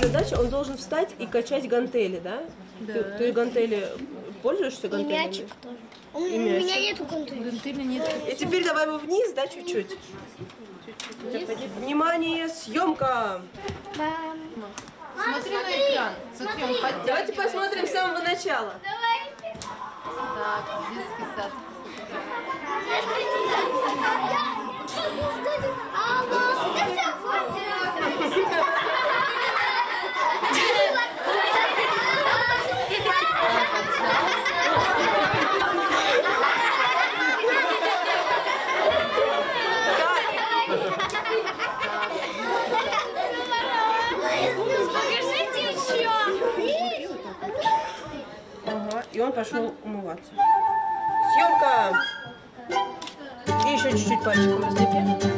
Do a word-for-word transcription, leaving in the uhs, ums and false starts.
задача, он должен встать и качать гантели, да? Да. Ты, ты гантели пользуешься гантелями? И мячик тоже. У, И у мячик. меня нету гантелей. Гантели нет. И теперь давай его вниз, да, чуть-чуть? Внимание, съемка! Бам. Смотри на экран. Смотри, он подтягивается. Давайте посмотрим с самого начала. Так, детский сад. Покажите еще. Ага, и он пошел умываться. Съемка! И еще чуть-чуть пальчиком разлепи.